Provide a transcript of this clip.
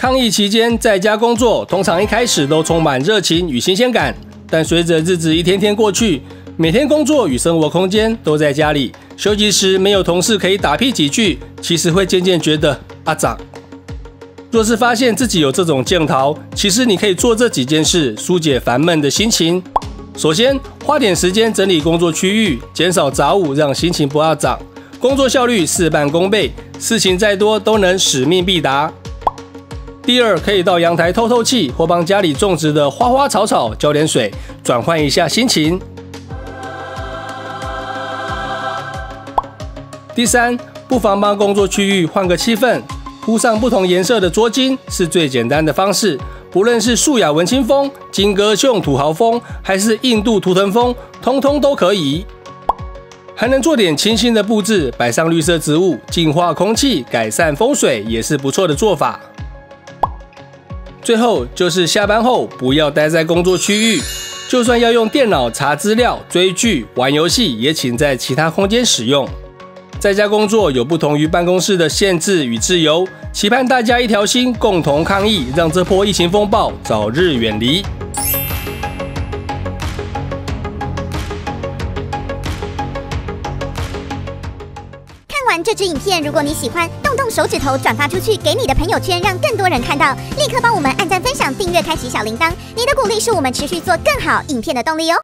抗疫期间在家工作，通常一开始都充满热情与新鲜感，但随着日子一天天过去，每天工作与生活空间都在家里，休息时没有同事可以打屁几句，其实会渐渐觉得阿杂。若是发现自己有这种镜头，其实你可以做这几件事，疏解烦闷的心情。首先，花点时间整理工作区域，减少杂物，让心情不阿杂，工作效率事半功倍，事情再多都能使命必达。第二，可以到阳台透透气，或帮家里种植的花花草草浇点水，转换一下心情。第三，不妨帮工作区域换个气氛，铺上不同颜色的桌巾是最简单的方式。不论是素雅文青风、金戈秀土豪风，还是印度图腾风，通通都可以。还能做点清新的布置，摆上绿色植物，净化空气，改善风水，也是不错的做法。最后就是下班后不要待在工作区域，就算要用电脑查资料、追剧、玩游戏，也请在其他空间使用。在家工作有不同于办公室的限制与自由，期盼大家一条心，共同抗疫，让这波疫情风暴早日远离。 看完这支影片，如果你喜欢，动手指头转发出去，给你的朋友圈，让更多人看到。立刻帮我们按赞、分享、订阅、开启小铃铛，你的鼓励是我们持续做更好影片的动力哦。